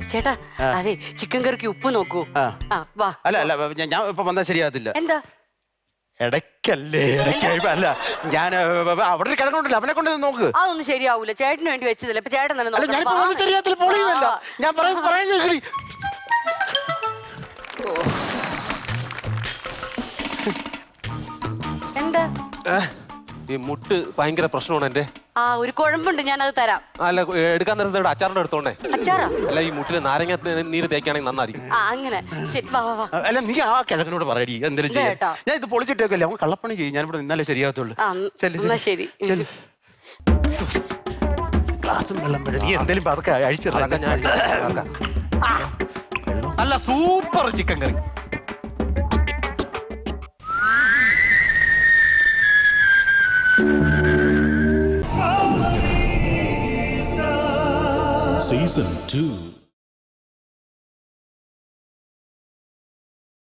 ചേട്ടാ അതെ ചിക്കൻ കറിക്ക് ഉപ്പ് നോക്കൂ. വാ. അല്ല അല്ല ഞാൻ ഇപ്പൊ വന്നാൽ ശരിയാകത്തില്ല. എന്താ ഇടയ്ക്കല്ലേ അല്ല ഞാൻ അവിടെ കിടക്കണ്ടല്ലോ അവനെ കൊണ്ട് നോക്ക്. അതൊന്നും ശരിയാവൂല, ചേട്ടന് വേണ്ടി വെച്ചതല്ലേ. ഇപ്പൊ ചേട്ടൻ തന്നെ ഞാൻ പറയുന്നത് എന്താ ഈ മുട്ട് ഭയങ്കര പ്രശ്നമാണ് എന്റെ. ഒരു കുഴമ്പുണ്ട്, ഞാൻ അത് തരാം. അല്ല എടുക്കാൻ നേരത്തെ അച്ചാറിന്റെ എടുത്തോണ്ടേ. അച്ചാറാ? അല്ല ഈ മുട്ടില് നാരങ്ങ നീര് തേക്കുകയാണെങ്കിൽ നന്നായിരിക്കും. അങ്ങനെ ശരി. വാ വാ. അല്ല നീ ആ കിഴക്കനോട് പറയടി എന്തെങ്കിലും ചെയ്യാം. ഞാൻ ഇത് പൊളിച്ചിട്ടേക്കല്ലേ, അവൻ കള്ളപ്പണി ചെയ്യും. ഞാൻ ഇവിടെ നിന്നാലേ ശരിയാകത്തുള്ളൂ. ശരി. ഗ്ലാസും വെള്ളം നീ എന്തെങ്കിലും അതൊക്കെ അഴിച്ചിറക്കാം. അല്ല സൂപ്പർ ചിക്കൻ കറി. Season 2